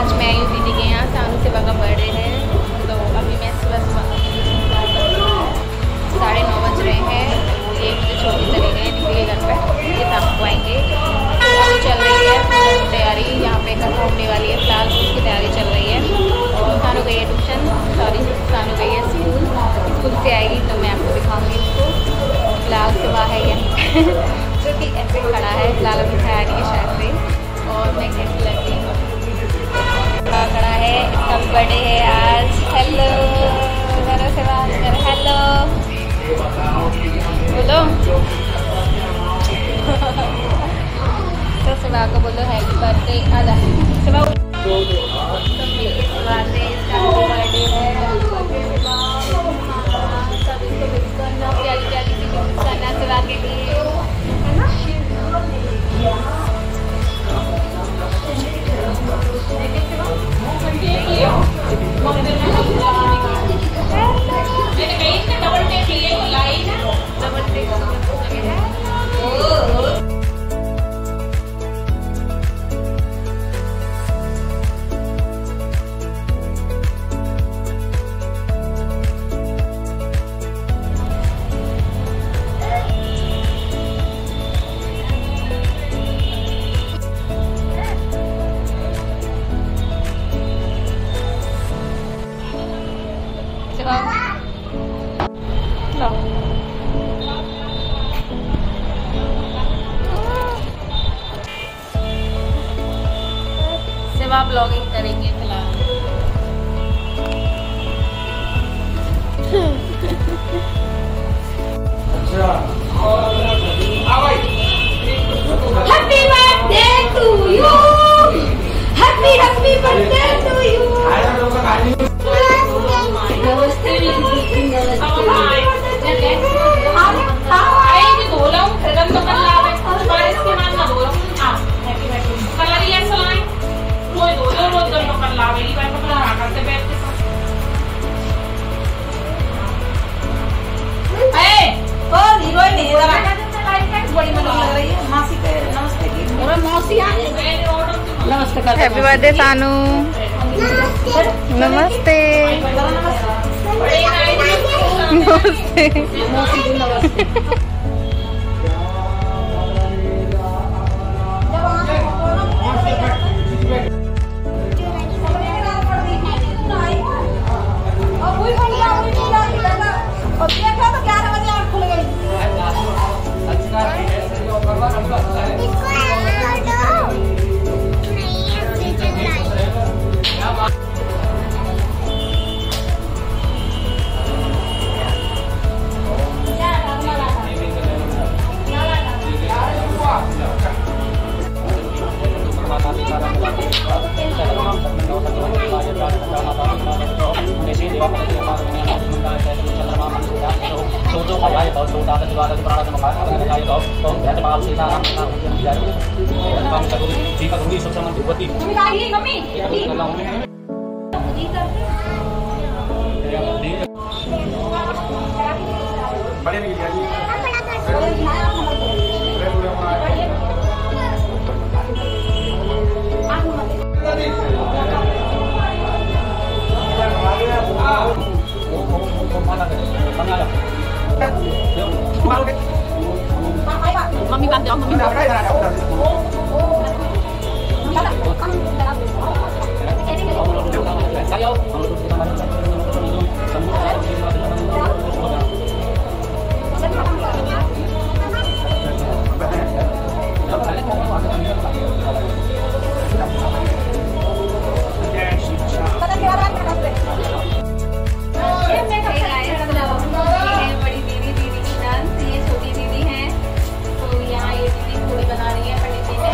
आज मैं आई हूँ दीदी के यहाँ। सानू सेवा का बर्थडे है, तो अभी मैं सुबह 9:30 बज रहे हैं। ये मुझे छोटी चले गए दीदी के घर पर, ये शाम को आएंगे। तो अभी चल रही है तैयारी, यहाँ पे कथा होने वाली है फिलहाल, उसकी तैयारी चल रही है। सानू गई है ट्यूशन, सॉरी सानू गई है स्कूल, स्कूल से आएगी तो मैं आपको दिखाऊँगी इसको। फिलहाल सुबह है ये जो कि ऐसे खड़ा है, फिलहाल अभी खाया नहीं है शायद से। और मैं कैसी लगी खड़ा है, इसका बर्थडे है आज। हेलो हेलो सेवा, हेलो बोलो तो सेवा को बोलो हैप्पी बर्थडे। आजा सेवा, बर्थडे है सभी को विश करना, प्यारी प्यारी सी विश करना सेवा के लिए, है ना। सेवा ब्लॉगिंग करेंगे फिलहाल। Happy birthday to you, happy happy birthday to you. नमस्ते बड़ी मदद लग रही है मासी के नमस्ते की। मौसी नमस्ते कर। हैप्पी बर्थडे सानू, नमस्ते नमस्ते नमस्ते। मम्मी बात जाओ, मम्मी बड़ी दीदी की डांस, ये छोटी दीदी है। तो यहाँ ये दीदी पूरी बना रही है, पंडित जी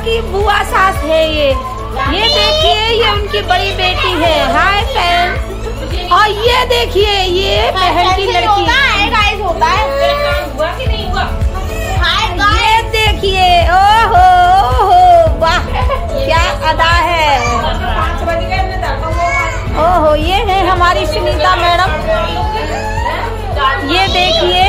की बुआ सास है ये देखिए ये उनकी बड़ी बेटी है। Hi friends. और ये देखिए ये बहन की लड़की होता है। हुआ कि नहीं हुआ? ये देखिए ओहो वाह क्या अदा है। ओहो ये है हमारी सुनीता मैडम। ये देखिए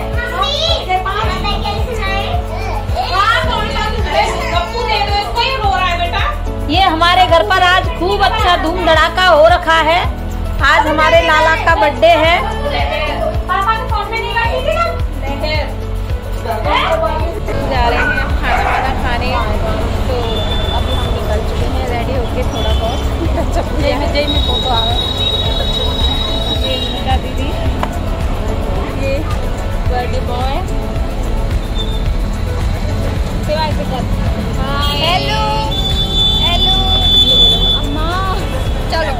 ये हमारे घर पर आज खूब अच्छा धूम धड़ाका हो रखा है। आज हमारे लाला का बर्थडे है। जा रहे हैं खाना वाना खाने, तो अभी हम निकल चुके हैं रेडी होके। थोड़ा बहुत जय में फोटो आ रहा है। ये नीता दीदी, ये बर्थडे बॉय हेलो हेलो अम्मा चलो।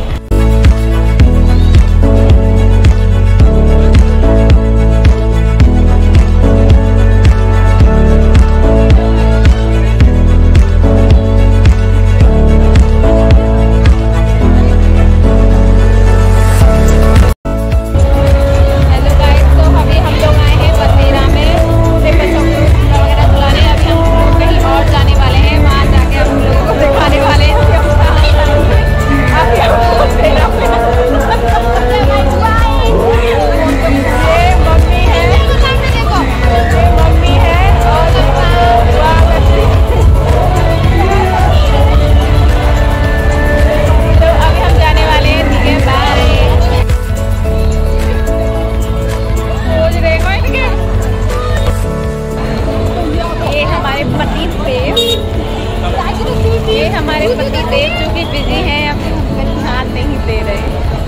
ये हमारे पति देव जो कि बिजी हैं, अपने हस्बैंड ध्यान नहीं दे रहे।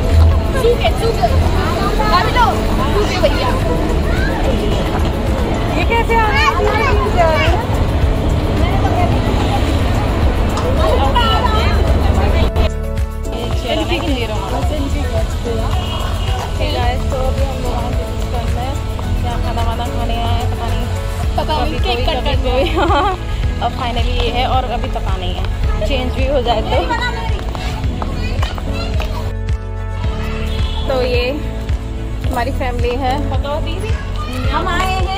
भैया ये कैसे आ रहे हैं? तो अभी हम लोग खाना वाना खाने आए, पता नहीं अब फाइनली ये है और अभी पता नहीं है, चेंज भी हो जाए तो ये हमारी फैमिली है। हम आए हैं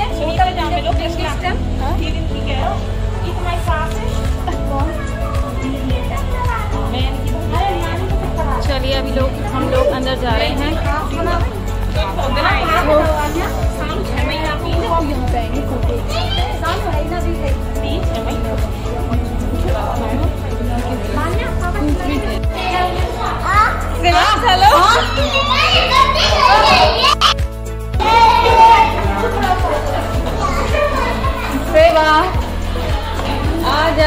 चलिए अभी हम लोग अंदर जा रहे हैं। हेलो सेवा आजा।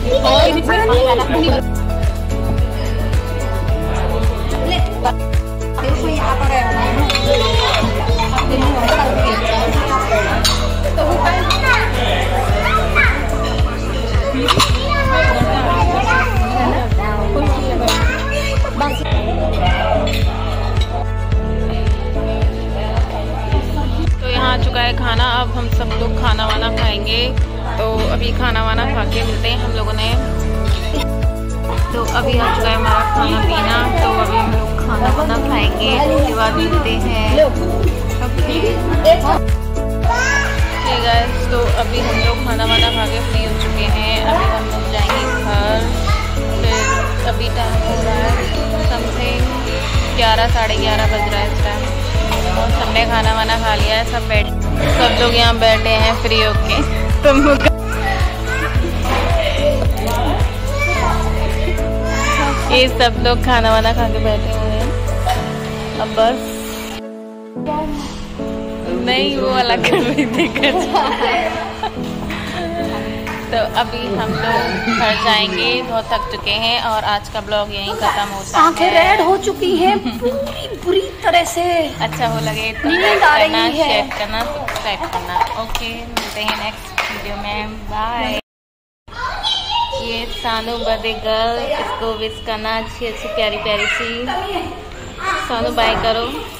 खाना, अब हम सब लोग खाना वाना खाएंगे। तो अभी खाना वाना खा के मिलते हैं हम लोगों ने। तो अभी आ चुका है हमारा खाना पीना, तो अभी हम लोग खाना वाना खाएंगे, उसके बाद मिलते हैं। ठीक है, तो अभी हम लोग खाना वाना खा के फ्री हो चुके हैं। अभी हम लोग जाएंगे घर। फिर अभी टाइम हो रहा है समथिंग 11 साढ़े 11 बज रहा है इस टाइम। और सबने खाना वाना खा लिया है, सब लोग यहाँ बैठे हैं फ्री होके। तुम ये सब लोग खाना वाना खा के बैठे हुए हैं। अब बस नहीं वो अलग दिक्कत। तो अभी हम लोग घर जाएंगे, बहुत थक चुके हैं और आज का ब्लॉग यहीं खत्म हो जाता है। आंखें रेड हो चुकी हैं पूरी बुरी तरह से। अच्छा हो लगे तो नींद आ रही है, शेयर करना, सब्सक्राइब करना। ओके, मिलते हैं नेक्स्ट वीडियो में, बाय। ये सानू बर्थडे गर्ल, इसको विश करना अच्छी अच्छी प्यारी प्यारी सी। सानू बाय करो।